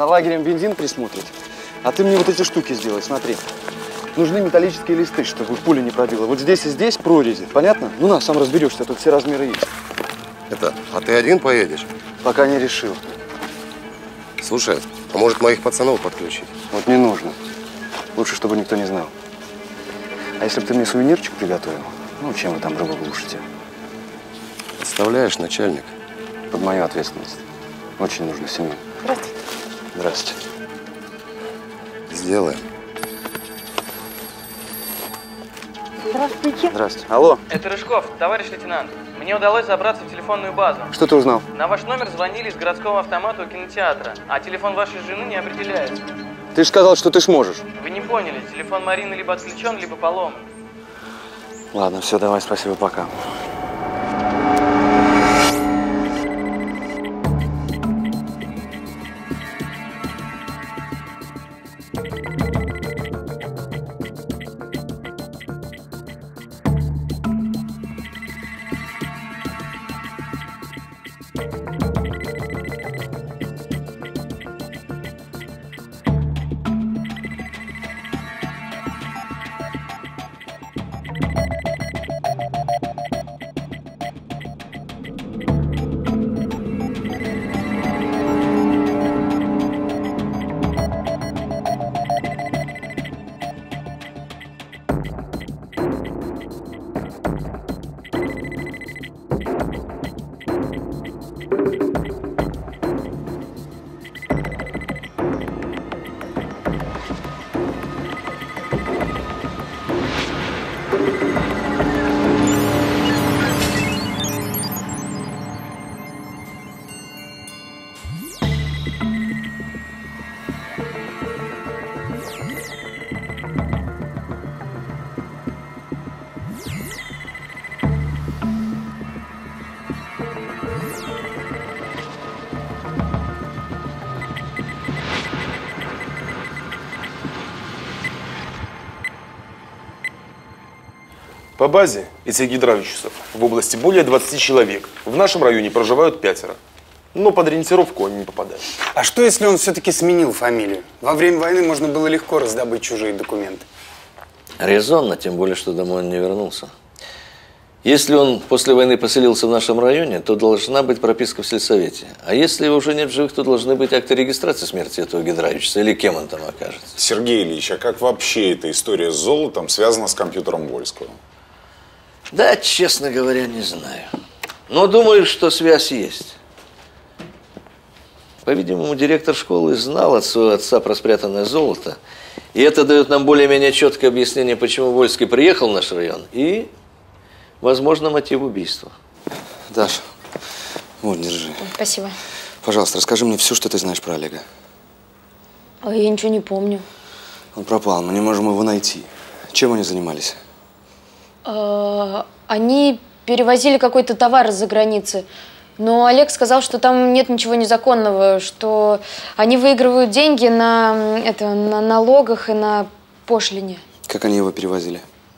За лагерем бензин присмотрит. А ты мне вот эти штуки сделай, смотри. Нужны металлические листы, чтобы пуля не пробила. Вот здесь и здесь прорези. Понятно? Ну на, сам разберешься, тут все размеры есть. А ты один поедешь? Пока не решил. Слушай, а может моих пацанов подключить? Вот не нужно. Лучше, чтобы никто не знал. А если бы ты мне сувенирчик приготовил? Ну, чем вы там рыбу глушите? Представляешь, начальник? Под мою ответственность. Очень нужно семье. Здравствуйте. Здравствуйте. Сделаем. Здравствуйте. Здравствуйте. Алло. Это Рыжков, товарищ лейтенант. Мне удалось забраться в телефонную базу. Что ты узнал? На ваш номер звонили из городского автомата у кинотеатра, а телефон вашей жены не определяется. Ты же сказал, что ты сможешь. Вы не поняли, телефон Марины либо отключен, либо поломан. Ладно, все, давай, спасибо, пока. По базе этих гидравлическов в области более 20 человек. В нашем районе проживают 5. Но под ориентировку они не попадают. А что, если он все-таки сменил фамилию? Во время войны можно было легко раздобыть чужие документы. Резонно, тем более, что домой он не вернулся. Если он после войны поселился в нашем районе, то должна быть прописка в сельсовете. А если его уже нет в живых, то должны быть акты регистрации смерти этого гидравлического, или кем он там окажется. Сергей Ильич, а как вообще эта история с золотом связана с компьютером Вольского? Да, честно говоря, не знаю. Но думаю, что связь есть. По-видимому, директор школы знал от своего отца про спрятанное золото. И это дает нам более-менее четкое объяснение, почему Вольский приехал в наш район. И, возможно, мотив убийства. Даш, вот, держи. Спасибо. Пожалуйста, расскажи мне все, что ты знаешь про Олега. А я ничего не помню. Он пропал, мы не можем его найти. Чем они занимались? Они перевозили какой-то товар из-за границы. Но Олег сказал, что там нет ничего незаконного, что они выигрывают деньги на налогах и на пошлине. Как они его перевозили?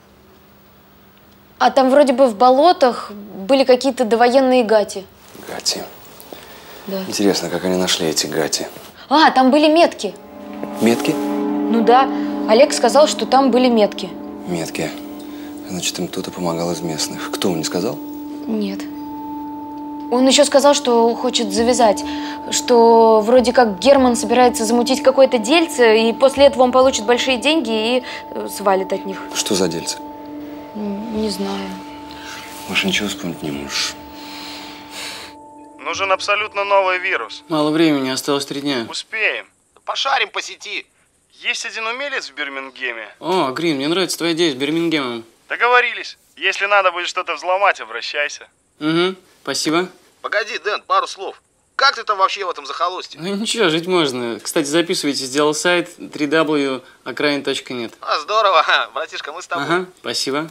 А там вроде бы в болотах были какие-то довоенные гати. Гати. Да. Интересно, как они нашли эти гати? А, там были метки. Метки? Ну да, Олег сказал, что там были метки. Метки. Значит, им кто-то помогал из местных. Кто, он не сказал? Нет. Он еще сказал, что хочет завязать, что вроде как Герман собирается замутить какое-то дельце, и после этого он получит большие деньги и свалит от них. Что за дельце? Не знаю. Больше ничего вспомнить не можешь. Нужен абсолютно новый вирус. Мало времени, осталось 3 дня. Успеем. Пошарим по сети. Есть один умелец в Бирмингеме. О, Грин, мне нравится твоя идея с Бирмингемом. Договорились. Если надо будет что-то взломать, обращайся. Угу, спасибо. Погоди, Дэн, пару слов. Как ты там вообще в этом захолустье? Ну ничего, жить можно. Кстати, записывайте, сделал сайт www.окраин.нет. А, здорово. Братишка, мы с тобой. Ага, спасибо.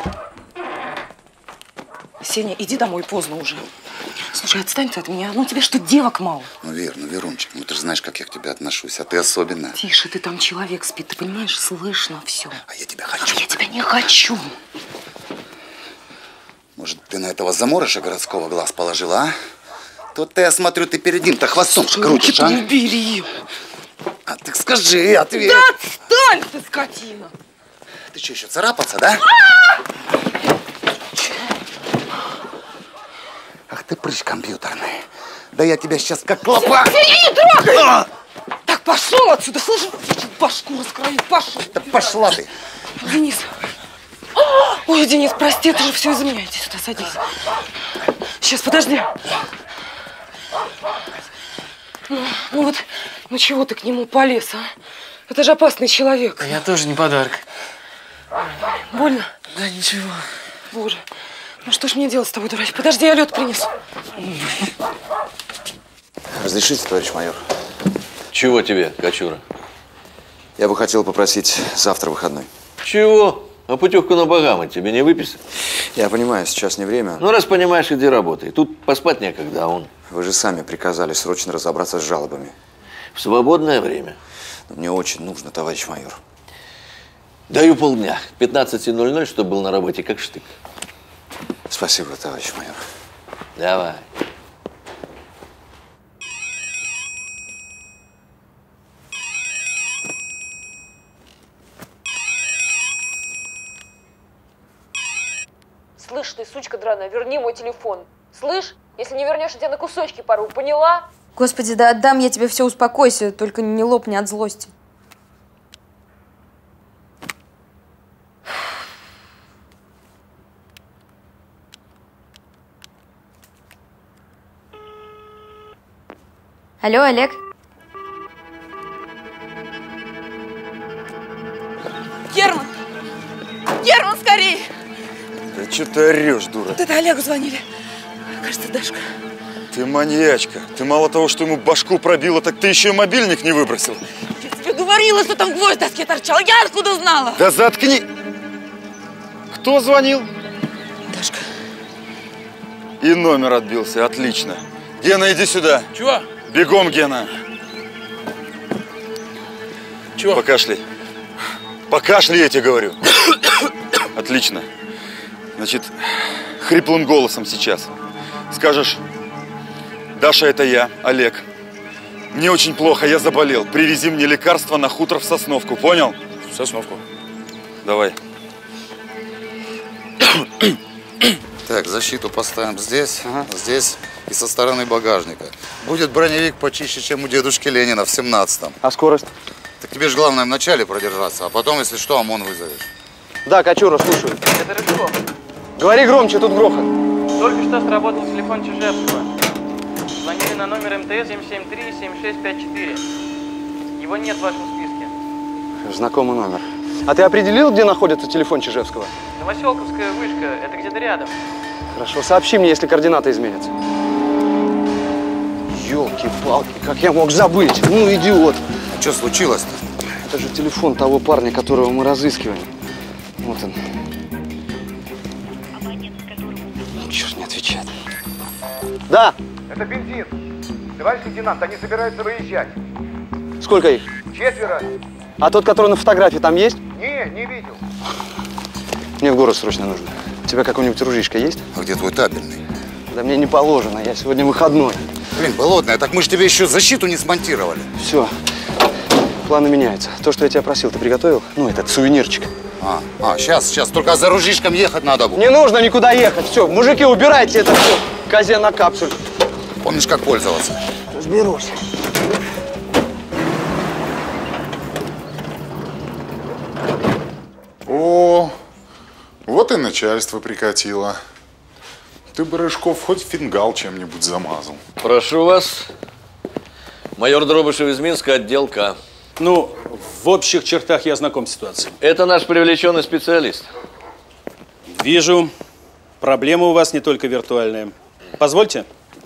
Сеня, иди домой, поздно уже. Слушай, отстань ты от меня. Ну, тебе что, девок мало? Ну, Верунчик, ну ты же знаешь, как я к тебе отношусь, а ты особенно. Тише, ты там человек спит, ты понимаешь? Слышно все. А я тебя хочу. А я тебя не хочу. Может, ты на этого заморыша городского глаз положила, а? Тут я смотрю, ты перед ним-то хвостом крутишь, а? Убери! А ты скажи, ответь. Да отстань ты, скотина! Ты что, еще царапаться, да? Ах ты прыщ компьютерный. Да я тебя сейчас как лопа... Не трогай! Так, пошел отсюда, слышишь? Башку раскрою, пошел. Да пошла ты. Денис. Ой, Денис, прости, это же все из-за меня. Иди сюда, садись. Сейчас, подожди. Ну вот, ну чего ты к нему полез, а? Это же опасный человек. Я тоже не подарок. Больно? Да ничего. Боже, ну что ж мне делать с тобой, дурачок? Подожди, я лед принесу. Разрешите, товарищ майор? Чего тебе, Кочура? Я бы хотел попросить завтра выходной. Чего? А путевку на Багамы тебе не выписать? Я понимаю, сейчас не время. Ну, раз понимаешь, иди работай. Тут поспать некогда, а он… Вы же сами приказали срочно разобраться с жалобами. В свободное время. Но мне очень нужно, товарищ майор. Даю полдня. 15:00, чтобы был на работе как штык. Спасибо, товарищ майор. Давай. Слышь ты, сучка драная, верни мой телефон. Слышь, если не вернешь, я тебя на кусочки порву, поняла? Господи, да отдам я тебе все, успокойся, только не лопни от злости. Алло, Олег? Герман! Герман, скорее! Да что ты орешь, дура? Вот это Олегу звонили. Кажется, Дашка. Ты маньячка. Ты мало того, что ему башку пробила, так ты еще и мобильник не выбросил. Я тебе говорила, что там гвоздь в доске торчал. Я откуда знала? Да заткни! Кто звонил? Дашка. И номер отбился. Отлично. Гена, иди сюда. Чего? Бегом, Гена. Чего? Покашляй. Покашляй, я тебе говорю. Отлично. Значит, хриплым голосом сейчас скажешь: Даша, это я, Олег. Мне очень плохо, я заболел. Привези мне лекарство на хутор в Сосновку, понял? В Сосновку. Давай. Так, защиту поставим здесь, здесь и со стороны багажника. Будет броневик почище, чем у дедушки Ленина в 17-м. А скорость? Так тебе же главное вначале продержаться, а потом, если что, ОМОН вызовешь. Да, Кочура, слушаю. Это Рыжков. Говори громче, тут грохот. Только что сработал телефон Чижевского. Звонили на номер МТС 773-7654. Его нет в вашем списке. Знакомый номер. А ты определил, где находится телефон Чижевского? Новоселковская вышка. Это где-то рядом. Хорошо, сообщи мне, если координаты изменятся. Ёлки-палки, как я мог забыть? Ну, идиот. А что случилось-то? Это же телефон того парня, которого мы разыскиваем. Вот он. Черт, не отвечает. Да. Это бензин. Товарищ лейтенант, они собираются выезжать. Сколько их? 4. А тот, который на фотографии, там есть? Не видел. Мне в город срочно нужно. У тебя какой-нибудь ружьишко есть? А где твой табельный? Да мне не положено, я сегодня выходной. Блин, болотная, так мы же тебе еще защиту не смонтировали. Все, планы меняются. То, что я тебя просил, ты приготовил? Ну, этот сувенирчик. Сейчас, только за ружишком ехать надо будет. Не нужно никуда ехать, все, мужики, убирайте это все, козе на капсуль. Помнишь, как пользоваться? Разберусь. О, вот и начальство прикатило. Ты бы, Рыжков, хоть фингал чем-нибудь замазал. Прошу вас. Майор Дробышев из Минска, отдел К. Ну, в общих чертах я знаком с ситуацией. Это наш привлеченный специалист. Вижу, проблема у вас не только виртуальная. Позвольте.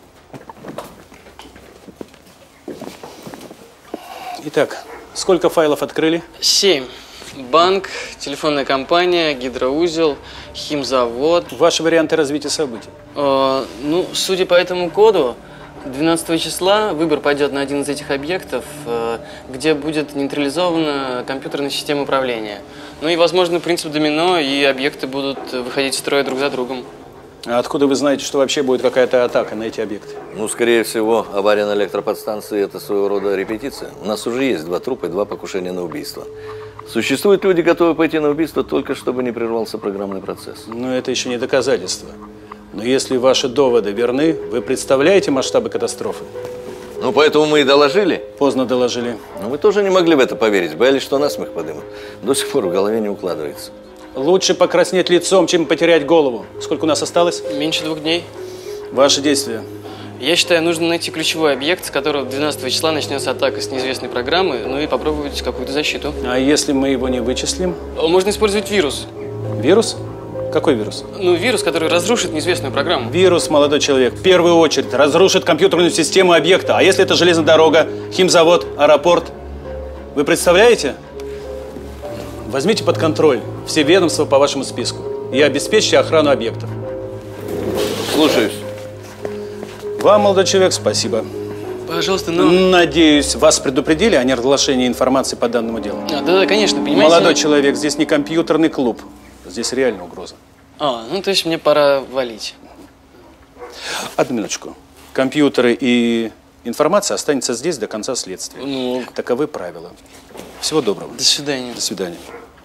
Итак, сколько файлов открыли? 7. Банк, телефонная компания, гидроузел, химзавод. Ваши варианты развития событий? Ну, судя по этому коду, 12 числа выбор пойдет на один из этих объектов, где будет нейтрализована компьютерная система управления. Ну и, возможно, принцип домино, и объекты будут выходить из строя друг за другом. А откуда вы знаете, что вообще будет какая-то атака на эти объекты? Ну, скорее всего, авария на электроподстанции – это своего рода репетиция. У нас уже есть 2 трупа и 2 покушения на убийство. Существуют люди, готовые пойти на убийство только чтобы не прервался программный процесс. Но это еще не доказательство. Но если ваши доводы верны, вы представляете масштабы катастрофы? Ну, поэтому мы и доложили. Поздно доложили. Но мы тоже не могли в это поверить, боялись, что насмех подымут. До сих пор в голове не укладывается. Лучше покраснеть лицом, чем потерять голову. Сколько у нас осталось? Меньше 2 дней. Ваши действия? Я считаю, нужно найти ключевой объект, с которого 12 числа начнется атака с неизвестной программы, ну и попробовать какую-то защиту. А если мы его не вычислим? Можно использовать вирус. Вирус? Какой вирус? Ну, вирус, который разрушит неизвестную программу. Вирус, молодой человек, в первую очередь разрушит компьютерную систему объекта. А если это железная дорога, химзавод, аэропорт? Вы представляете? Возьмите под контроль все ведомства по вашему списку и обеспечьте охрану объектов. Слушаюсь. Вам, молодой человек, спасибо. Пожалуйста, но… Надеюсь, вас предупредили о неразглашении информации по данному делу? Да, конечно, понимаете… Молодой человек, здесь не компьютерный клуб. Здесь реальная угроза. Ну то есть мне пора валить. Одну минуточку. Компьютеры и информация останется здесь до конца следствия. Ну… Таковы правила. Всего доброго. До свидания. До свидания.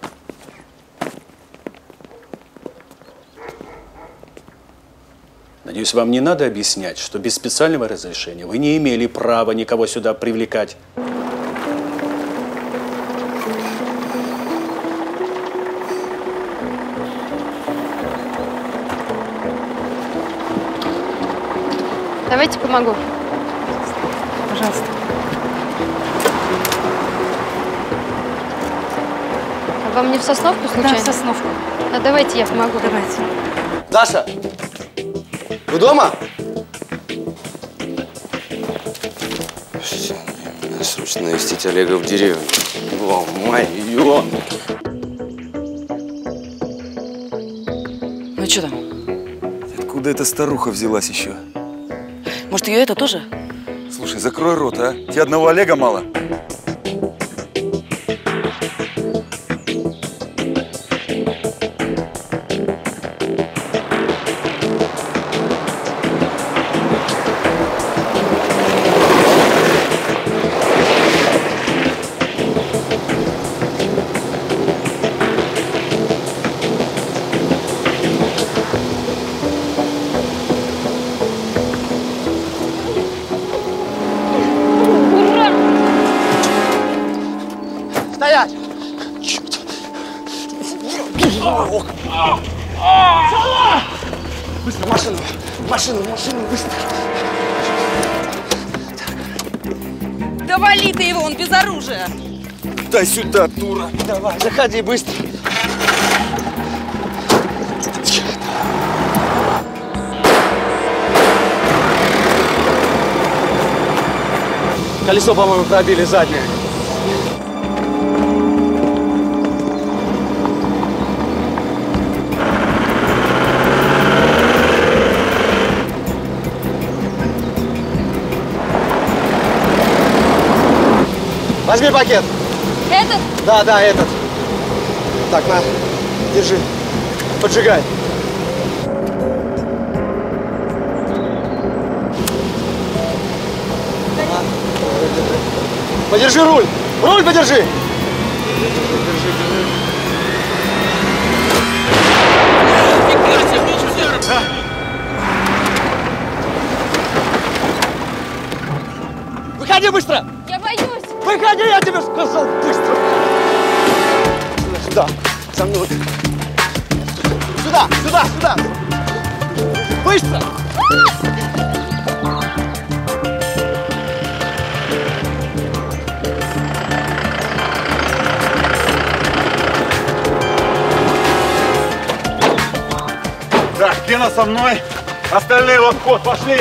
Надеюсь, вам не надо объяснять, что без специального разрешения вы не имели права никого сюда привлекать. Давайте помогу. Пожалуйста. А вам не в Сосновку случайно? Да, в Сосновку. А давайте я помогу. Давайте. Даша, вы дома? Надо срочно навестить Олега в деревню. Ё-моё! Ну что там? Откуда эта старуха взялась еще? Может, ее это тоже? Слушай, закрой рот, а? Тебе одного Олега мало? Стоять! Быстро, машину, быстро! Да вали ты его, он без оружия! Дай сюда, дура! Давай, заходи быстро! Колесо, по-моему, пробили заднее. Возьми пакет. Этот? Да, этот. Так, на, держи. Поджигай. Подержи руль. Руль подержи. Выходи быстро. Я боюсь. Выходи, я тебе сказал, быстро! Сюда, за мной. Сюда! Быстро! Так, Гена со мной, остальные в обход, пошли!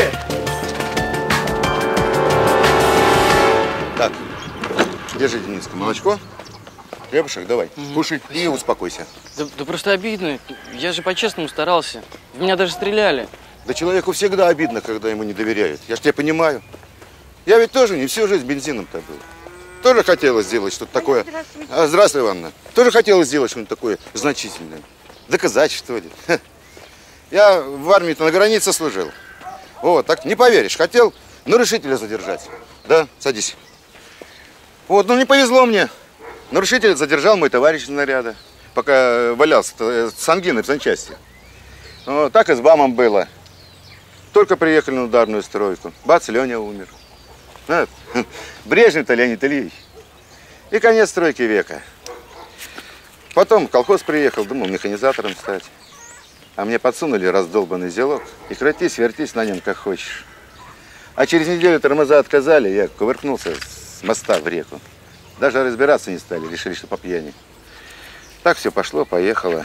Так, держи, Дениска, молочко. Хлебушек, давай, кушай и успокойся. Да просто обидно. Я же по-честному старался. В меня даже стреляли. Да человеку всегда обидно, когда ему не доверяют. Я ж тебя понимаю. Я ведь тоже не всю жизнь бензином-то был. Тоже хотелось сделать что-то такое. Здравствуй, Ивановна. Тоже хотелось сделать что-нибудь такое значительное. Доказать, что ли. Я в армии-то на границе служил. Вот, так не поверишь, хотел нарушителя задержать. Да, садись. Вот, ну не повезло мне. Нарушителя задержал мой товарищ из наряда, пока валялся с ангиной в санчасти. Вот, так и с БАМом было. Только приехали на ударную стройку. Бац, Леня умер. Брежнев-то Леонид Ильич. И конец стройки века. Потом в колхоз приехал, думал механизатором стать. А мне подсунули раздолбанный зелок. И крутись, вертись на нем как хочешь. А через неделю тормоза отказали, я кувыркнулся с моста в реку. Даже разбираться не стали, решили, что по пьяни. Так все пошло, поехало.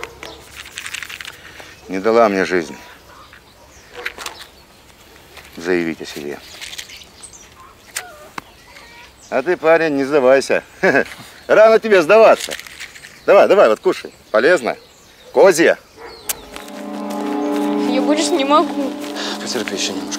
Не дала мне жизнь заявить о себе. А ты, парень, не сдавайся. Рано тебе сдаваться. Давай, давай, вот кушай. Полезно. Козья. Я больше не могу. Потерпи еще немножко.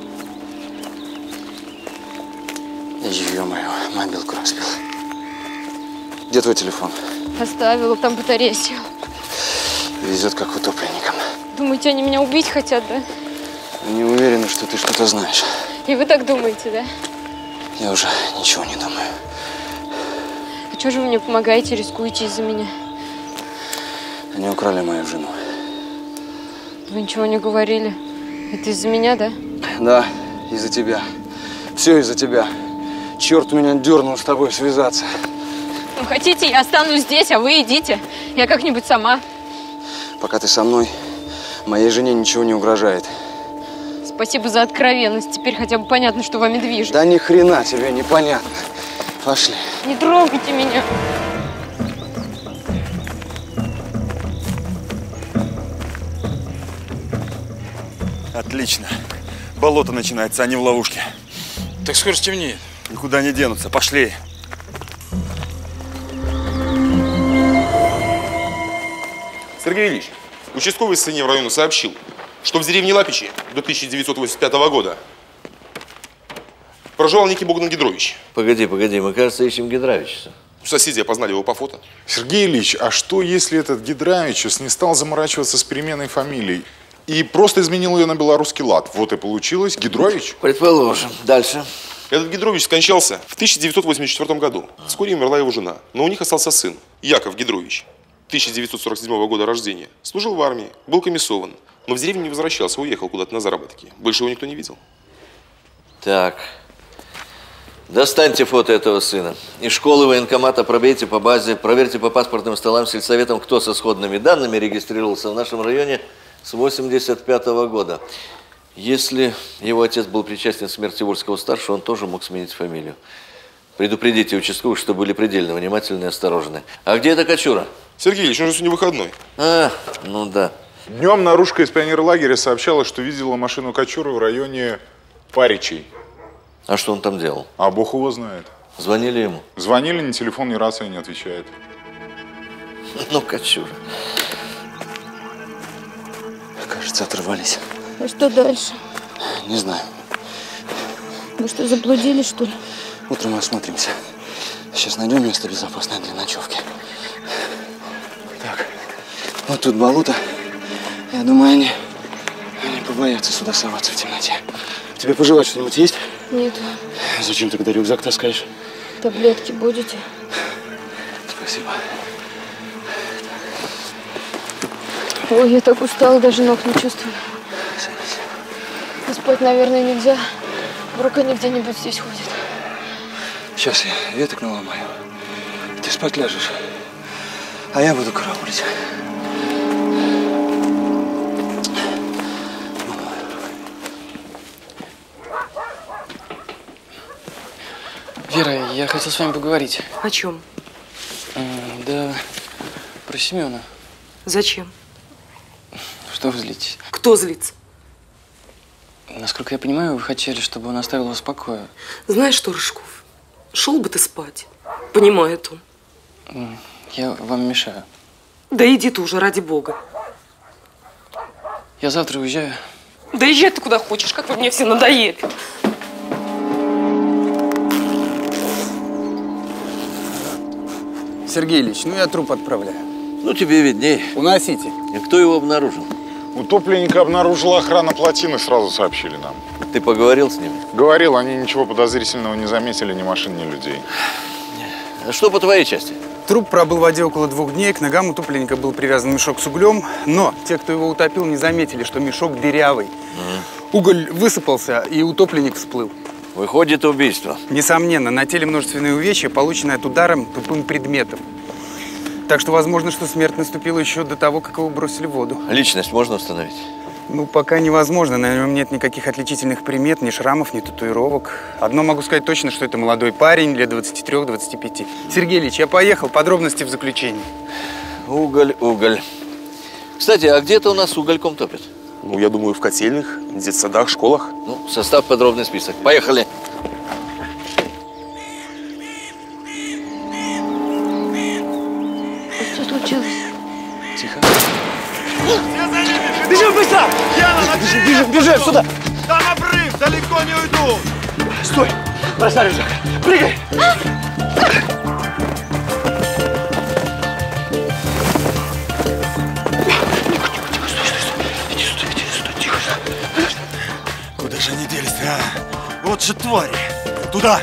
Ё-моё, мобилку разбил. Где твой телефон? Оставила, там батарея села. Везет как утопленникам. Думаете, они меня убить хотят, да? Не уверена, что ты что-то знаешь. И вы так думаете, да? Я уже ничего не думаю. А что же вы мне помогаете, рискуете из-за меня? Они украли мою жену. Вы ничего не говорили. Это из-за меня, да? Да, из-за тебя. Все из-за тебя. Черт меня дернул с тобой связаться. Ну, хотите, я останусь здесь, а вы идите. Я как-нибудь сама. Пока ты со мной, моей жене ничего не угрожает. Спасибо за откровенность. Теперь хотя бы понятно, что вами движет. Да ни хрена тебе непонятно. Пошли. Не трогайте меня. Отлично. Болото начинается, а не в ловушке. Так скоро стемнеет. Никуда не денутся. Пошли. Сергей Ильич, участковый из Сынев района сообщил, что в деревне Лапичи до 1985 года проживал некий Богдан Гидрович. Погоди, мы, кажется, ищем Гидровича. Соседи опознали его по фото. Сергей Ильич, а что, если этот Гидровичус не стал заморачиваться с переменой фамилий и просто изменил ее на белорусский лад? Вот и получилось Гидрович? Предположим. Дальше. Этот Гидрович скончался в 1984 году. Вскоре умерла его жена, но у них остался сын, Яков Гидрович, 1947 года рождения. Служил в армии, был комиссован, но в деревню не возвращался, уехал куда-то на заработки. Больше его никто не видел. Так. Достаньте фото этого сына. Из школы военкомата пробейте по базе, проверьте по паспортным столам сельсоветом, кто со сходными данными регистрировался в нашем районе с 1985 года. Если его отец был причастен к смерти Вольского-старшего, он тоже мог сменить фамилию. Предупредите участковых, что были предельно внимательны и осторожны. А где эта Кочура? Сергей Ильич, он же сегодня выходной. А, ну да. Днем наружка из пионерлагеря сообщала, что видела машину Кочуры в районе Паричей. А что он там делал? А бог его знает. Звонили ему? Звонили, ни телефон, ни рация не отвечает. Ну, Кочура. Кажется, оторвались. А что дальше? Не знаю. Вы что, заблудились, что ли? Утром осмотримся. Сейчас найдем место безопасное для ночевки. Так, вот тут болото. Я думаю, они побоятся сюда соваться в темноте. Тебе пожевать что-нибудь есть? Нет. Зачем тогда рюкзак таскаешь? Таблетки будете? Спасибо. Ой, я так устала, даже ног не чувствую. Спать, наверное, нельзя. Вдруг они где-нибудь здесь ходят. Сейчас я веток наломаю. Ты спать ляжешь, а я буду караулить. Вера, я хотел с вами поговорить. О чем? Да про Семена. Зачем? Что вы злитесь? Кто злится? Насколько я понимаю, вы хотели, чтобы он оставил вас в покое. Знаешь что, Рыжков, шел бы ты спать. Понимает он. Я вам мешаю. Да иди ты уже, ради бога. Я завтра уезжаю. Да езжай ты куда хочешь, как вы мне все надоели. Сергей Ильич, ну я труп отправляю. Ну, тебе видней. Уносите. И кто его обнаружил? Утопленника обнаружила охрана плотины, сразу сообщили нам. Ты поговорил с ними? Говорил, они ничего подозрительного не заметили, ни машин, ни людей. Что по твоей части? Труп пробыл в воде около 2 дней, к ногам утопленника был привязан мешок с углем, но те, кто его утопил, не заметили, что мешок дырявый. Уголь высыпался, и утопленник всплыл. Выходит, убийство. Несомненно, на теле множественные увечья, полученные от ударом тупым предметом. Так что возможно, что смерть наступила еще до того, как его бросили в воду. Личность можно установить? Ну, пока невозможно. На нем нет никаких отличительных примет, ни шрамов, ни татуировок. Одно могу сказать точно, что это молодой парень, лет 23-25. Сергей Ильич, я поехал. Подробности в заключении. Уголь, уголь. Кстати, а где-то у нас угольком топят? Ну, я думаю, в котельных, детсадах, школах. Ну, составь подробный список. Поехали. Что случилось? Тихо. Бежим быстро! Бежим сюда! Там обрыв, далеко не уйду! Стой! Бросай рюкзак! Прыгай! Куда же они делись-то, а? Вот же твари! Туда!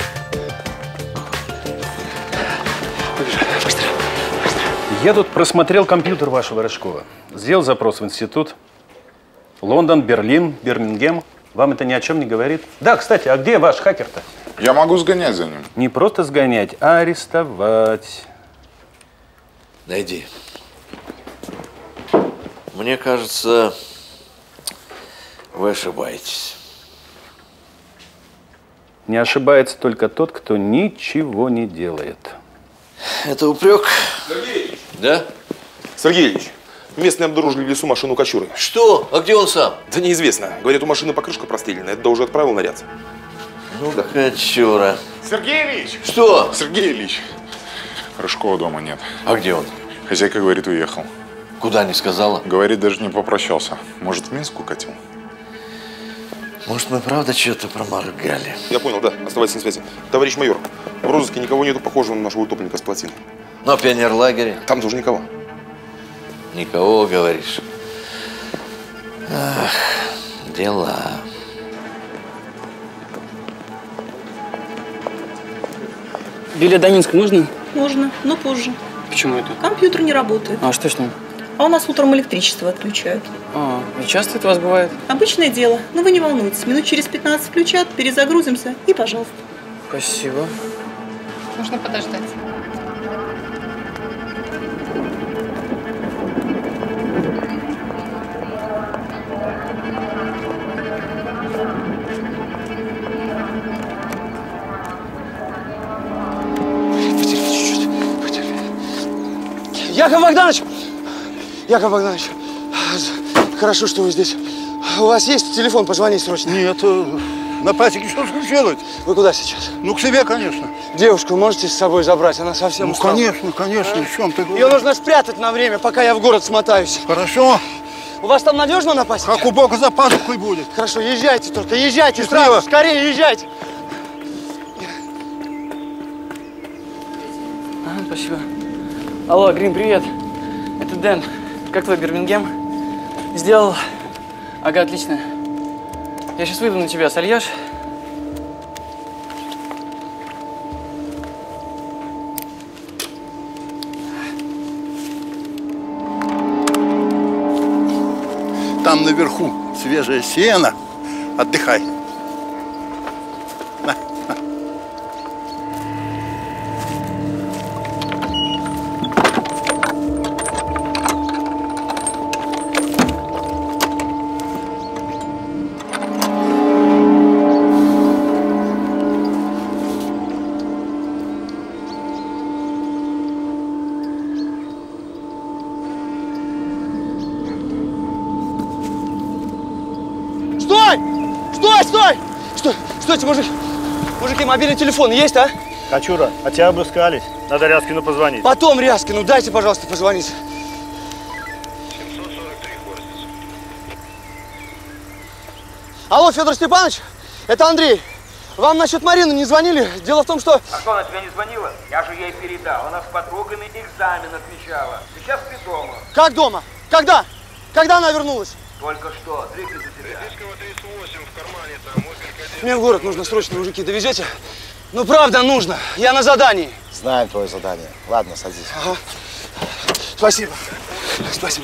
Я тут просмотрел компьютер вашего Рыжкова. Сделал запрос в институт. Лондон, Берлин, Бирмингем. Вам это ни о чем не говорит? Да, кстати, а где ваш хакер-то? Я могу сгонять за ним. Не просто сгонять, а арестовать. Найди. Мне кажется, вы ошибаетесь. Не ошибается только тот, кто ничего не делает. Это упрек? Сергей Ильич! Да? Сергей Ильич, местные обнаружили в лесу машину Кочуры. Что? А где он сам? Да неизвестно. Говорят, у машины покрышка прострелена. Это уже отправил наряд. Ну, Кочура. Сергей Ильич! Что? Сергей Ильич! Рыжкова дома нет. А где он? Хозяйка говорит, уехал. Куда, не сказала? Говорит, даже не попрощался. Может, в Минск укатил? Может, мы правда что-то проморгали? Я понял, да. Оставайтесь на связи. Товарищ майор, в розыске никого нету похожего на нашего утопленника с плотины. Но в пионерлагере? Там тоже никого. Никого, говоришь? Ах, дела. Билет до Минска можно? Можно, но позже. Почему это? Компьютер не работает. А что с ним? А у нас утром электричество отключают. И часто это у вас бывает? Обычное дело. Но вы не волнуйтесь. Минут через 15 включат, перезагрузимся и пожалуйста. Спасибо. Можно подождать. Яков Богданович! Яков Богданович, хорошо, что вы здесь. У вас есть телефон? Позвони срочно. Нет, на пасеке что случилось? Вы куда сейчас? Ну, к себе, конечно. Девушку можете с собой забрать? Она совсем Ну, устала. конечно, в чем ты говоришь? Ее нужно спрятать на время, пока я в город смотаюсь. Хорошо. У вас там надежно на пасеке? Как у Бога за пазухой будет. Хорошо, езжайте только, езжайте Счастливо. сразу, скорее езжайте. Спасибо. Алло, Грин, привет. Это Дэн. Как твой Бирмингем? Сделал? Ага, отлично. Я сейчас выйду на тебя, сольешь? Там наверху свежее сено. Отдыхай. На. Стой! Стой, стой! Стой, стойте, мужики, мобильный телефон есть, а? Кочура, а тебя обыскались. Надо Ряскину позвонить. Потом Ряскину, дайте, пожалуйста, позвонить. Алло, Федор Степанович, это Андрей. Вам насчет Марины не звонили? Дело в том, что... А что, она тебе не звонила? Я же ей передал. Она с подругами экзамен отвечала. Сейчас ты дома. Как дома? Когда? Когда она вернулась? Только что. Двигайся за тебя. Мне в город нужно срочно, мужики, довезете? Ну, правда, нужно. Я на задании. Знаем твое задание. Ладно, садись. Ага. Спасибо. Спасибо.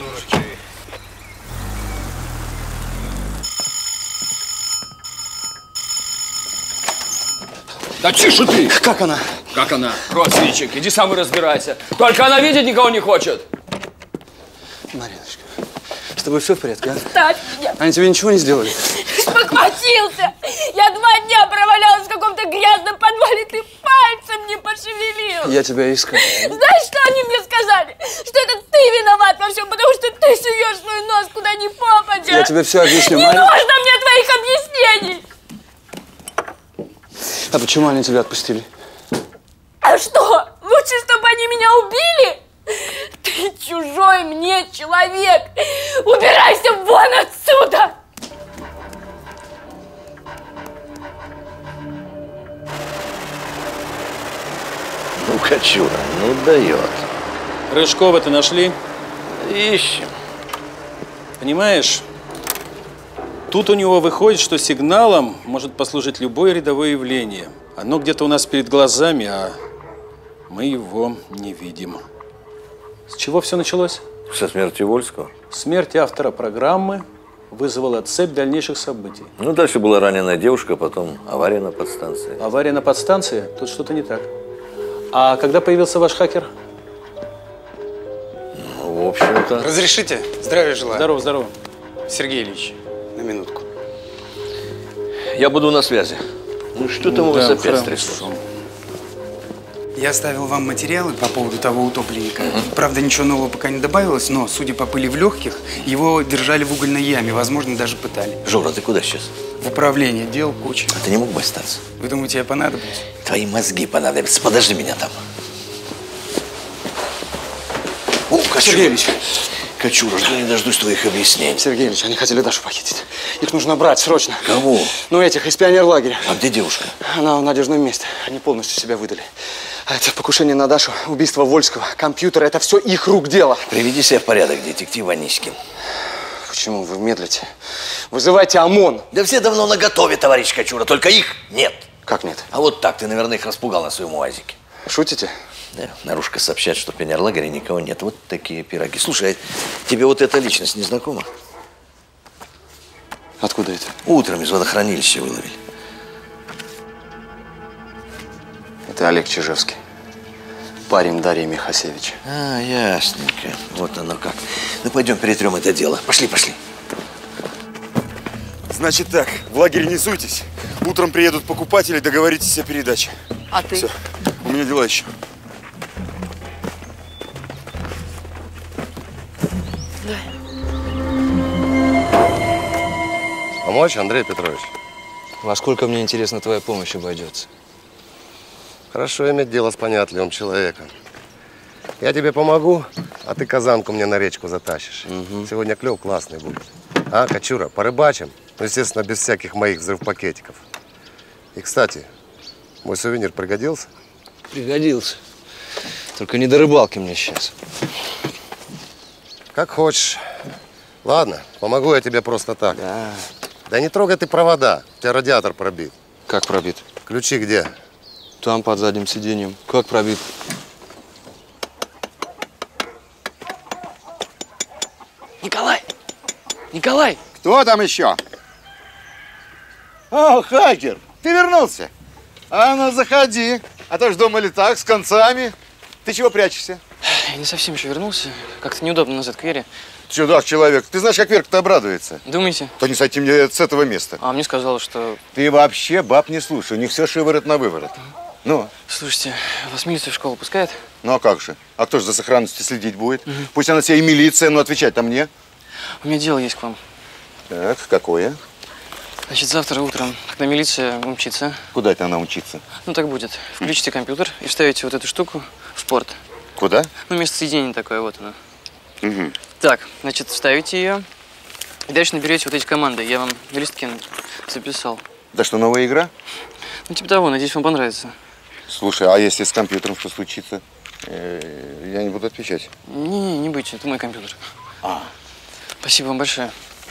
Да тише ты! Как она? Как она? Родственничек, иди сам и разбирайся. Только она видеть никого не хочет. Мариночка, с тобой все в порядке, а? Оставь меня. Они тебе ничего не сделали? Спохватился. Я 2 дня провалялась в каком-то грязном подвале. Ты пальцем не пошевелил. Я тебя искал. Знаешь, что они мне сказали? Что это ты виноват во всем, потому что ты суешь свой нос куда ни попадя. Я тебе все объясню, Не Марин. нужно мне твоих объяснений. А почему они тебя отпустили? А что, лучше, чтобы они меня убили? Ты чужой мне человек. Убирайся вон отсюда. Ну, Кочура, ну дает. Рыжкова-то нашли? Ищем. Понимаешь, тут у него выходит, что сигналом может послужить любое рядовое явление. Оно где-то у нас перед глазами, а мы его не видим. С чего все началось? Со смерти Вольского. Смерть автора программы вызвала цепь дальнейших событий. Ну, дальше была раненая девушка, потом авария на подстанции. Авария на подстанции? Тут что-то не так. А когда появился ваш хакер? Ну, в общем-то... Разрешите? Здравия желаю. Здорово, здорово. Сергей Ильич, на минутку. Я буду на связи. Ну, что там у вас опять стряслось? Я оставил вам материалы по поводу того утопленника. Правда, ничего нового пока не добавилось, но, судя по пыли в легких, его держали в угольной яме, возможно, даже пытали. Жора, ты куда сейчас? В управление, дел куча. А ты не мог бы остаться? Вы думаете, я понадоблюсь? Твои мозги понадобятся. Подожди меня там. О, Кочура. Сергей Ильич. Кочура, жду не дождусь твоих объяснений. Сергей Ильич, они хотели Дашу похитить. Их нужно брать срочно. Кого? Ну, этих, из пионерлагеря. А где девушка? Она в надежном месте. Они полностью себя выдали. А это покушение на Дашу, убийство Вольского, компьютер – это все их рук дело. Приведи себя в порядок, детектив Анискин. Почему вы медлите? Вызывайте ОМОН. Да все давно наготове, товарищ Кочура, только их нет. Как нет? А вот так, ты, наверное, их распугал на своем УАЗике. Шутите? Да, наружка сообщает, что в пионерлагере никого нет. Вот такие пироги. Слушай, а тебе вот эта личность не знакома? Откуда это? Утром из водохранилища выловили. Это Олег Чижевский. Парень Дарьи Михасевич. А, ясненько. Вот оно как. Ну, пойдем перетрем это дело. Пошли, пошли. Значит так, в лагере не суйтесь. Утром приедут покупатели, договоритесь о передаче. А ты? Все, у меня дела еще. Помочь, Андрей Петрович? Во сколько, мне интересно, твоя помощь обойдется? Хорошо иметь дело с понятливым человеком. Я тебе помогу, а ты казанку мне на речку затащишь. Сегодня клев классный будет. А, Кочура, порыбачим? Ну, естественно, без всяких моих взрывпакетиков. И, кстати, мой сувенир пригодился? Пригодился. Только не до рыбалки мне сейчас. Как хочешь. Ладно, помогу я тебе просто так. Да не трогай ты провода, у тебя радиатор пробит. Как пробит? Ключи где? Там, под задним сиденьем. Как пробит? Николай! Николай! Кто там еще? О, хакер, ты вернулся? А ну, заходи. А то ж думали так, с концами. Ты чего прячешься? Я не совсем еще вернулся. Как-то неудобно назад к Вере. Чудак, человек. Ты знаешь, как Верка-то обрадуется? Думаете? То не сойти мне с этого места. А мне сказала, что... Ты вообще баб не слушай. У них все шиворот на выворот. Ну? Слушайте, вас милиция в школу пускает? Ну, а как же? А кто же за сохранностью следить будет? Пусть она себе и милиция, но отвечать-то мне. У меня дело есть к вам. Так, какое? Значит, завтра утром, когда милиция умчится... Куда это она умчится? Ну, так будет. Включите компьютер и вставите вот эту штуку в порт. Куда? Ну, место соединения такое, вот оно. Угу. Так, значит, вставите ее. И дальше наберете вот эти команды. Я вам в листке записал. Да что, новая игра? Ну, типа того, надеюсь, вам понравится. Слушай, а если с компьютером что случится? Я не буду отвечать. Не, не бойтесь, это мой компьютер. Спасибо вам большое.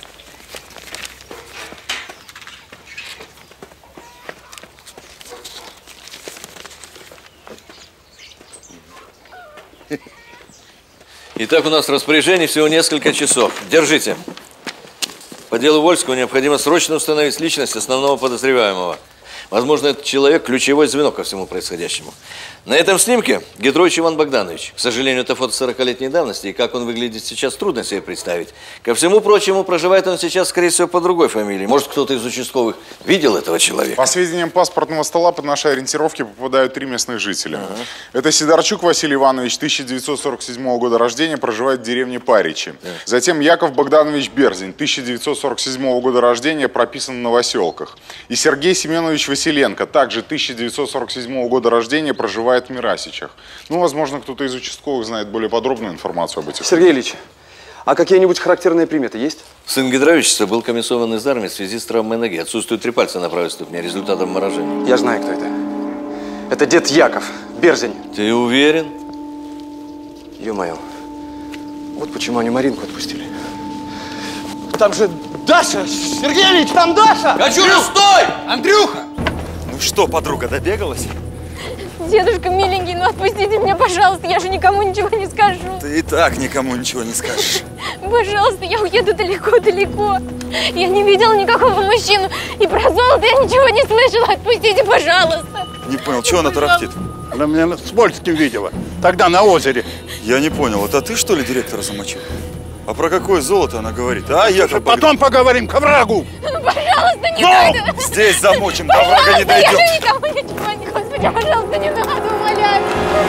Итак, у нас в распоряжении всего несколько часов. Держите. По делу Вольского необходимо срочно установить личность основного подозреваемого. Возможно, этот человек – ключевое звено ко всему происходящему. На этом снимке Гедрович Иван Богданович. К сожалению, это фото 40-летней давности, и как он выглядит сейчас, трудно себе представить. Ко всему прочему, проживает он сейчас, скорее всего, по другой фамилии. Может, кто-то из участковых видел этого человека? По сведениям паспортного стола, под наши ориентировки попадают 3 местных жителя. Это Сидорчук Василий Иванович, 1947 года рождения, проживает в деревне Паричи. Затем Яков Богданович Берзин, 1947 года рождения, прописан в Новоселках. И Сергей Семенович Василенко, также 1947 года рождения, проживает в Мирасичах. Ну, возможно, кто-то из участковых знает более подробную информацию об этих. Сергей Ильич, а какие-нибудь характерные приметы есть? Сын Гедровича был комиссован из армии в связи с травмой ноги. Отсутствуют 3 пальца на правой ступне, результатом морожения. Я знаю, кто это. Это дед Яков, Берзень. Ты уверен? Ё-моё. Вот почему они Маринку отпустили. Там же Даша! Сергей Ильич, там Даша! Кочура, стой! Андрюха! Ну что, подруга, добегалась? Дедушка миленький, ну отпустите меня, пожалуйста, я же никому ничего не скажу. Ты и так никому ничего не скажешь. Пожалуйста, я уеду далеко-далеко. Я не видела никакого мужчину, и про золото я ничего не слышала. Отпустите, пожалуйста. Не понял, чего она тарахтит? Она меня с Вольским видела. Тогда на озере. Я не понял, это ты, что ли, директора замочил? А про какое золото она говорит? А, Яков Потом поговорим, к оврагу. Ну, пожалуйста, не надо. Здесь замочим, до врага не дойдет. Я же никому ничего не... Господи, пожалуйста, не надо, умоляю.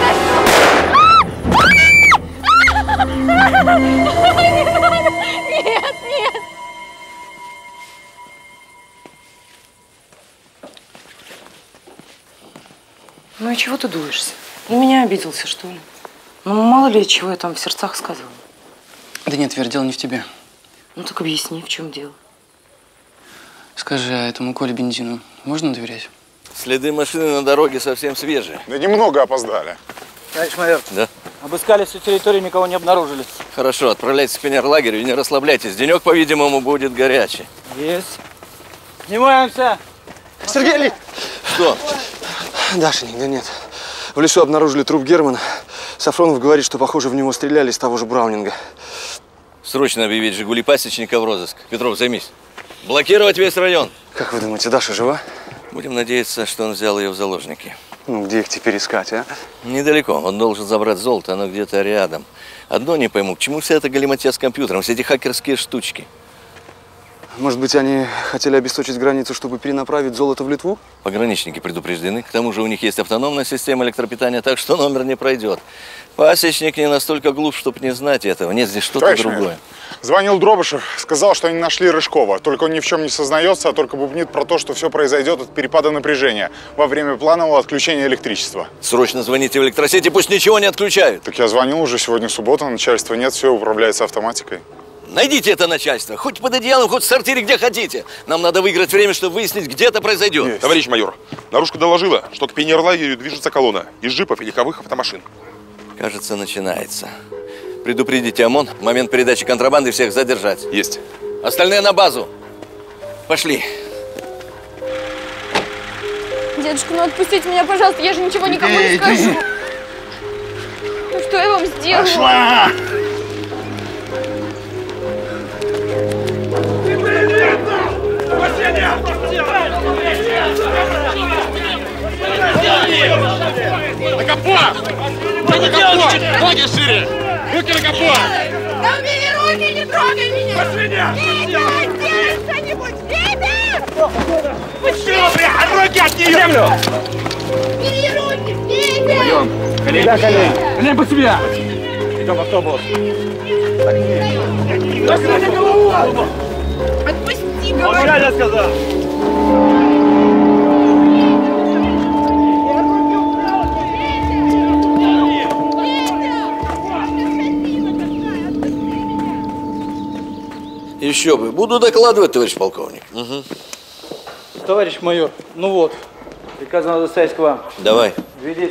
Нет, нет. Ну и чего ты дуешься? На меня обиделся, что ли? Ну, мало ли, чего я там в сердцах сказала. Да нет, Вера, дело не в тебе. Ну так объясни, в чем дело. Скажи, а этому Коле Бензину можно доверять? Следы машины на дороге совсем свежие. Да немного опоздали. Товарищ майор, Да? обыскали всю территорию, никого не обнаружили. Хорошо, отправляйтесь к пионерлагерю и не расслабляйтесь. Денек, по-видимому, будет горячий. Есть. Снимаемся. Сергей Ильич! Что? Даши нигде нет. В лесу обнаружили труп Германа. Сафронов говорит, что, похоже, в него стреляли из того же Браунинга. Срочно объявить «Жигули» пасечника в розыск. Петров, займись. Блокировать весь район. Как вы думаете, Даша жива? Будем надеяться, что он взял ее в заложники. Ну, где их теперь искать, а? Недалеко. Он должен забрать золото, оно где-то рядом. Одно не пойму, к чему вся эта галиматья с компьютером, все эти хакерские штучки? Может быть, они хотели обесточить границу, чтобы перенаправить золото в Литву? Пограничники предупреждены. К тому же у них есть автономная система электропитания, так что номер не пройдет. Пасечник не настолько глуп, чтобы не знать этого. Нет, здесь что-то другое. Звонил Дробышев, сказал, что они нашли Рыжкова. Только он ни в чем не сознается, а только бубнит про то, что все произойдет от перепада напряжения во время планового отключения электричества. Срочно звоните в электросети, пусть ничего не отключают. Так я звонил уже, сегодня суббота, начальства нет, все управляется автоматикой. Найдите это начальство, хоть под одеялом, хоть в сортире, где хотите. Нам надо выиграть время, чтобы выяснить, где это произойдет. Есть. Товарищ майор, наружка доложила, что к пионерлагерю движется колонна из джипов и легковых автомашин. Кажется, начинается. Предупредите ОМОН, в момент передачи контрабанды всех задержать. Есть. Остальные на базу. Пошли. Дедушка, ну отпустите меня, пожалуйста, я же ничего никому не скажу. Ну что я вам сделала? Пошла! На капот! Не делайте! Ноги шире! Руки на капот! Да убери руки, не трогай меня! Пошли! Витя, сделай что-нибудь! Витя! Что, бля, руки от нее! Землю! Бери руки, Витя! Пойдем! Колени! Колени по себя! Идем в автобус! Отпусти голову! Отпусти, говорю! Вот я сказал! Еще бы. Буду докладывать, товарищ полковник. Угу. Товарищ майор, ну вот, приказ надо доставить к вам. Давай. Ведите.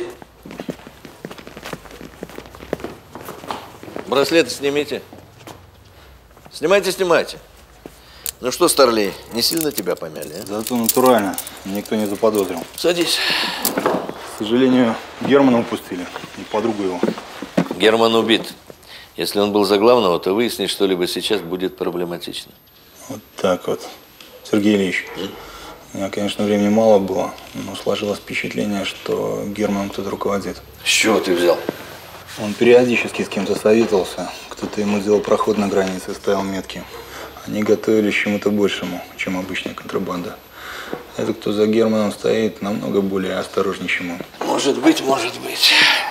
Браслеты снимите. Снимайте, снимайте. Ну что, Старлей, не сильно тебя помяли, а? Зато натурально. Никто не заподозрил. Садись. К сожалению, Германа упустили. И подругу его. Герман убит. Если он был за главного, то выяснить что-либо сейчас будет проблематично. Вот так вот. Сергей Ильич, у меня, конечно, времени мало было, но сложилось впечатление, что Германом кто-то руководит. С чего ты взял? Он периодически с кем-то советовался. Кто-то ему сделал проход на границе, ставил метки. Они готовились к чему-то большему, чем обычная контрабанда. Этот, кто за Германом стоит, намного более осторожнее, чем он. Может быть, может быть.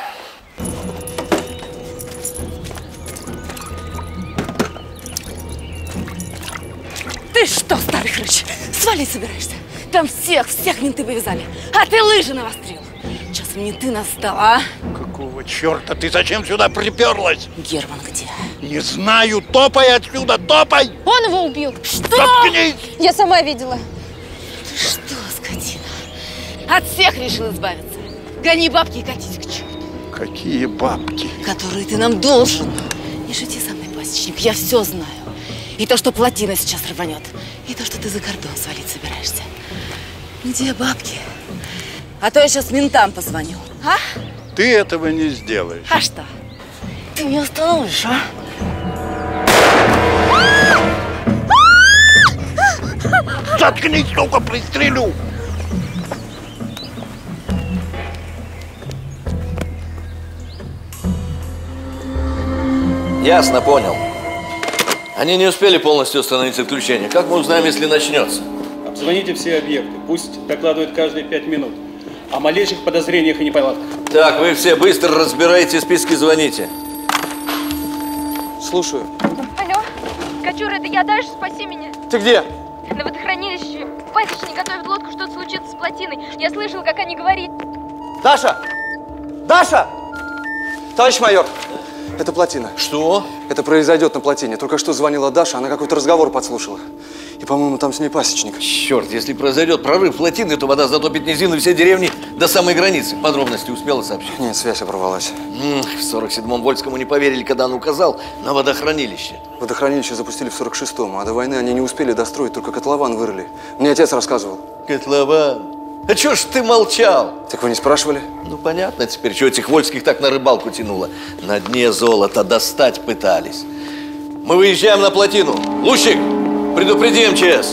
Ты что, старый хрыч, свалить собираешься? Там всех менты повязали, а ты лыжи навострил. Часом не ты настал, а? Какого черта ты зачем сюда приперлась? Герман где? Не знаю, топай отсюда, топай! Он его убил. Что? Заткнись! Я сама видела. Ты что, скотина? От всех решил избавиться. Гони бабки и катись к черту. Какие бабки? Которые ты нам должен. Не шути со мной, пасечник, я все знаю. И то, что плотина сейчас рванет, и то, что ты за кордон свалить собираешься. Где бабки? А то я сейчас ментам позвоню, а? Ты этого не сделаешь. А что? Ты меня остановишь, а? Заткнись, сука, пристрелю! Ясно, понял. Они не успели полностью остановить отключение. Как мы узнаем, если начнется? Обзвоните все объекты. Пусть докладывают каждые 5 минут. О малейших подозрениях и неполадках. Так, вы все быстро разбирайте списки, звоните. Слушаю. Алло, Кочур, это я, Даша, спаси меня. Ты где? На водохранилище. Пасечник готовит лодку, что-то случится с плотиной. Я слышала, как они говорят. Даша! Даша! Товарищ майор, это плотина. Что? Это произойдет на плотине. Только что звонила Даша, она какой-то разговор подслушала. И, по-моему, там с ней пасечник. Черт, если произойдет прорыв плотины, то вода затопит низину все деревни до самой границы. Подробности успела сообщить? Нет, связь оборвалась. В 47-м Вольскому не поверили, когда он указал на водохранилище. Водохранилище запустили в 46-м, а до войны они не успели достроить, только котлован вырыли. Мне отец рассказывал. Котлован? А чё ж ты молчал? Так вы не спрашивали? Ну, понятно теперь, что этих Вольских так на рыбалку тянуло. На дне золото достать пытались. Мы выезжаем на плотину. Лущик, предупреди МЧС.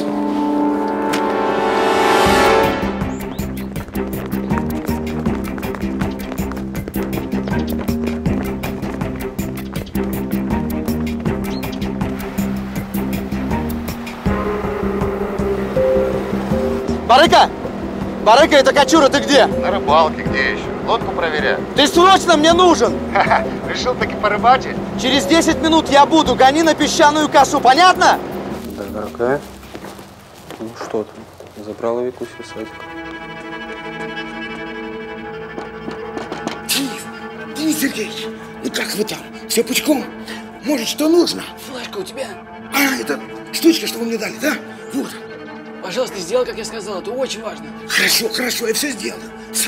Барыка! Барыка, это Кочура, ты где? На рыбалке где еще? Лодку проверяю. Ты срочно мне нужен! Решил таки порыбачить? Через 10 минут я буду, гони на песчаную косу, понятно? Да, дорогая. Ну что ты, забрала Викусю в садик? Денис Сергеевич, ну как вы там? Все пучком? Может, что нужно? Флешка у тебя? А, это штучка, что вы мне дали, да? Вот. Пожалуйста, сделай, как я сказал, это очень важно. Хорошо, хорошо, я все сделаю. Все.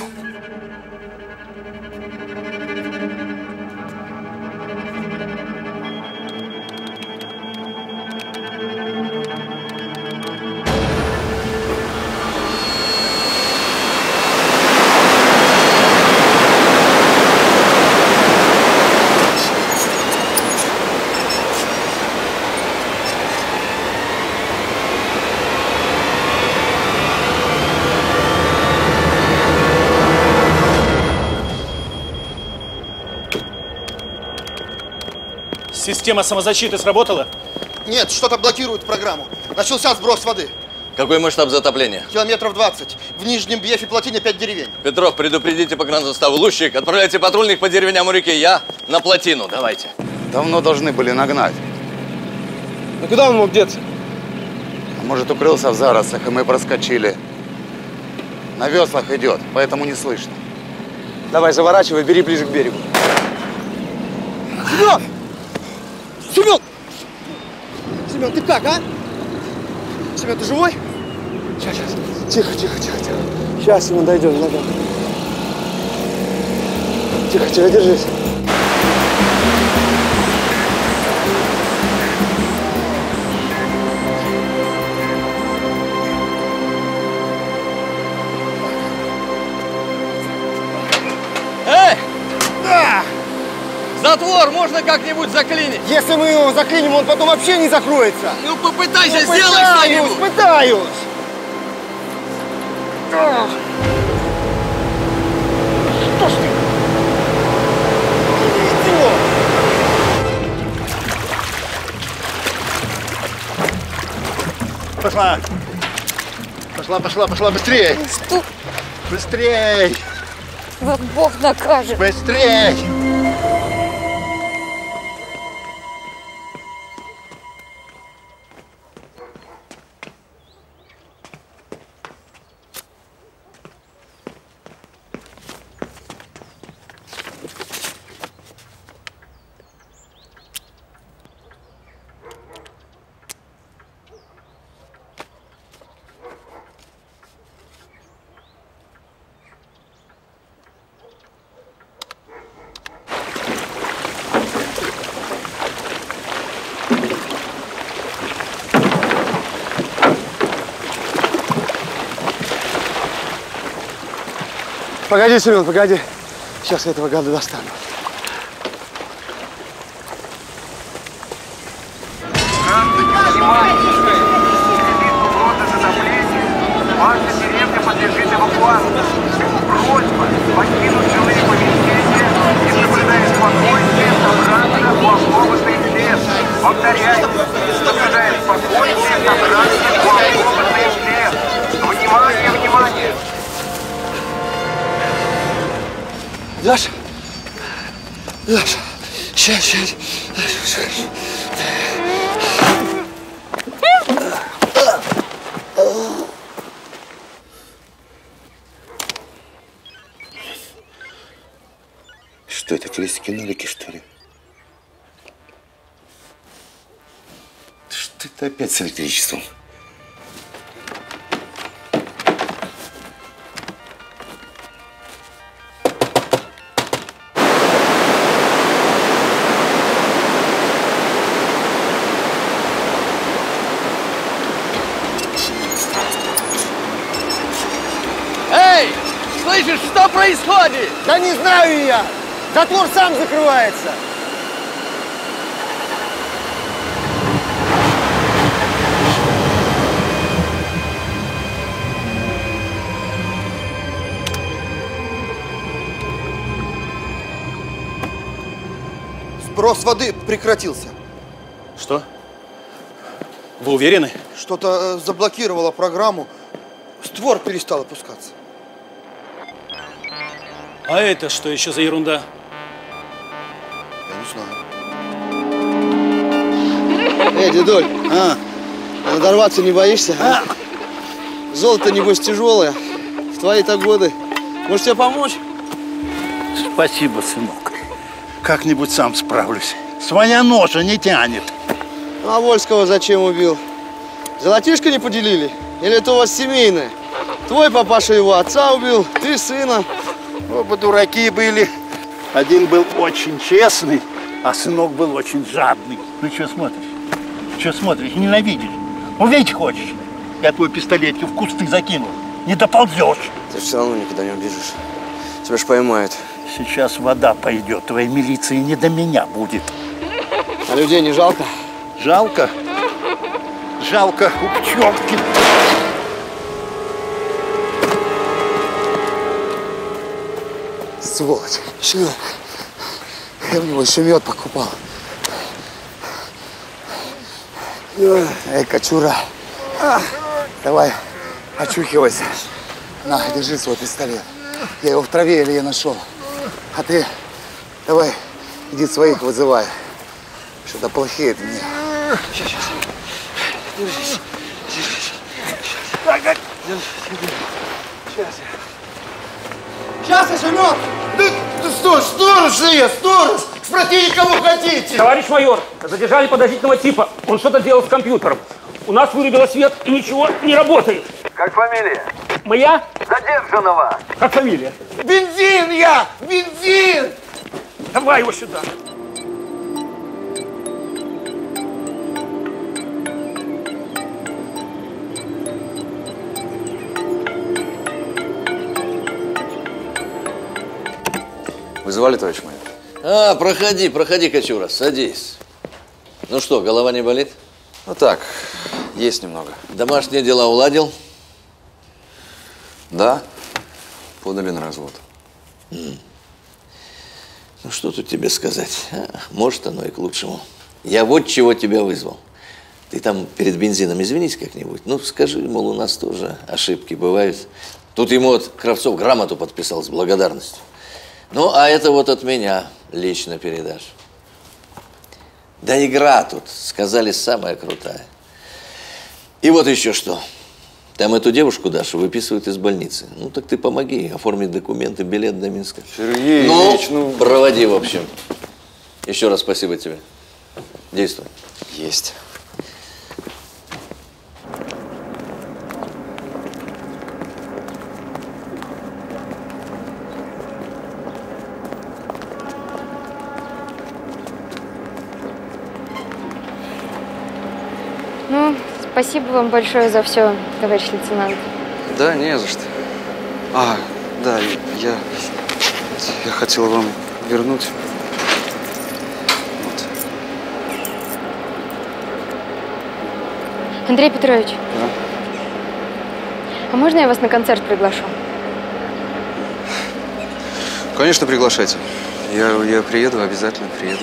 Система самозащиты сработала? Нет, что-то блокирует программу. Начался сброс воды. Какой масштаб затопления? Километров 20. В нижнем Бьефе плотине 5 деревень. Петров, предупредите погранзаставу. Лущик, отправляйте патрульных по деревням у реки. Я на плотину. Давайте. Давно должны были нагнать. Ну куда он мог деться? А может, укрылся в зарослях, и мы проскочили. На веслах идет, поэтому не слышно. Давай, заворачивай, бери ближе к берегу. Семен! Семен! Семен, ты как, а? Семен, ты живой? Сейчас. Тихо. Сейчас, Семен, дойдем. Тихо, держись. затвор можно как-нибудь заклинить? Если мы его заклиним, он потом вообще не закроется. Ну попытайся, сделай что-нибудь. Пытаюсь. Что ж ты? Идиот. Пошла. Пошла, быстрей. Что? Быстрей. Вот Бог накажет. Быстрей. Погоди, Семен, погоди. Сейчас я этого гада достану. Ваша деревня подлежит эвакуации. Просьба покинуть жилые помещения и соблюдая спокойствие собраться у автобусных средств. Повторяю, соблюдая спокойствие собраться у автобусных средств. Внимание, внимание! Даша! Даша! Сейчас. Что это, крестики-нолики, что ли? Что это опять с электричеством? Эй, слышишь, что происходит? Да не знаю я. Затвор сам закрывается. Сброс воды прекратился. Что? Вы уверены? Что-то заблокировало программу. Створ перестал опускаться. А это что еще за ерунда? Я не знаю. Дедуль, надорваться не боишься? А? Золото, небось, тяжелое. В твои-то годы. Может, тебе помочь? Спасибо, сынок. Как-нибудь сам справлюсь. Своя ножа не тянет. А Вольского зачем убил? Золотишко не поделили? Или это у вас семейное? Твой папаша его отца убил, ты сына. Оба дураки были. Один был очень честный, а сынок был очень жадный. Ну что смотришь? Что смотришь? Ненавидишь? Увидеть хочешь? Я твой пистолетик в кусты закинул. Не доползешь. Ты все равно никогда не убежишь. Тебя ж поймают. Сейчас вода пойдет. Твоей милиции не до меня будет. А людей не жалко? Жалко? Жалко у пчелки. Сволочь. Семен, я в него еще мед покупал. Эй, кочура. Давай, очухивайся. На, держи свой пистолет. Я его в траве или я нашел. А ты давай, иди своих вызывай. Что-то плохеет мне. Сейчас. Держись. Сейчас, Семен! Ты что, сторож же я, сторож! Спросите, кого хотите! Товарищ майор, задержали подозрительного типа. Он что-то делал с компьютером. У нас вырубило свет и ничего не работает. Как фамилия? Моя? Задержанного. Как фамилия? Бензин я! Бензин! Давай его сюда. Вызывали, товарищ майор? А, проходи, проходи, Кочура, садись. Ну что, голова не болит? Ну так, есть немного. Домашние дела уладил? Да, подали на развод. Ну что тут тебе сказать? Может, оно и к лучшему. Я вот чего тебя вызвал. Ты там перед бензином извинись как-нибудь. Ну, скажи, мол, у нас тоже ошибки бывают. Тут ему вот Кравцов грамоту подписал с благодарностью. Ну, а это вот от меня лично передашь. Да игра тут, сказали, самая крутая. И вот еще что. Там эту девушку, Дашу, выписывают из больницы. Ну, так ты помоги оформить документы, билет до Минска. Сергей Ильич, ну... проводи, в общем. Еще раз спасибо тебе. Действуй. Есть. Ну, спасибо вам большое за все, товарищ лейтенант. Да, не за что. А, да, я хотел вам вернуть. Вот. Андрей Петрович. Да? А можно я вас на концерт приглашу? Конечно, приглашайте. Я приеду, обязательно приеду.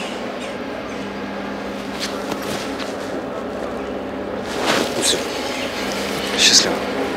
Ну все. Счастливо.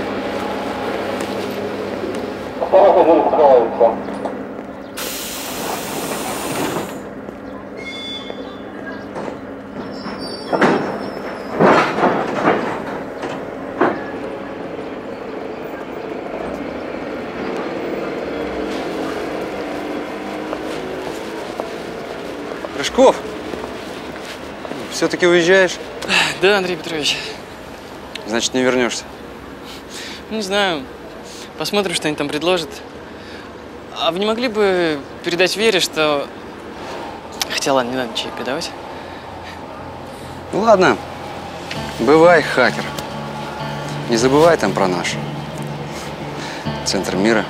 Рыжков, все-таки уезжаешь? Да, Андрей Петрович. Значит, не вернешься? Не знаю. Посмотрим, что они там предложат. А вы не могли бы передать Вере, что... Хотя ладно, не надо чай передавать. Ну ладно. Бывай, хакер. Не забывай там про наш центр мира.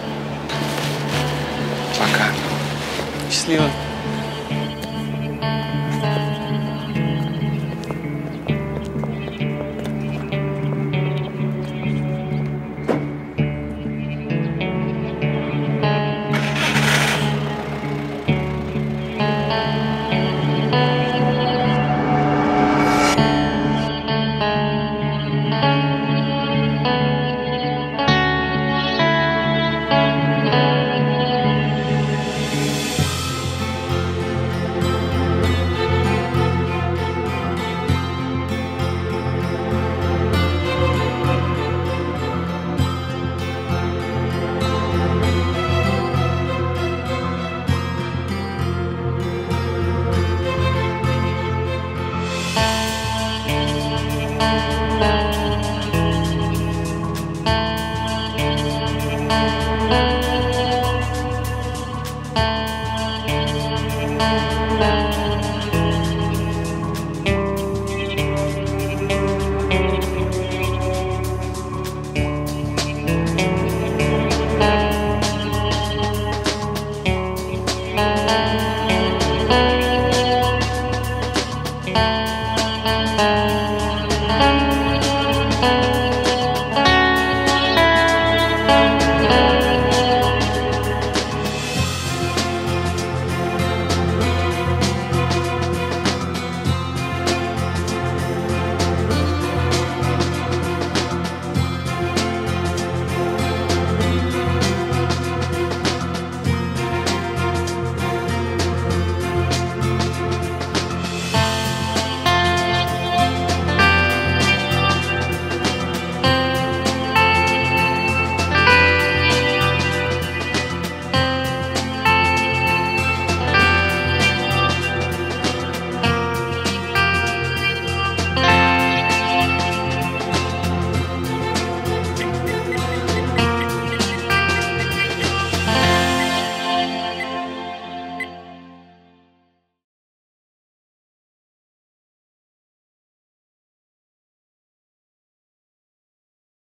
Пока. Счастливо.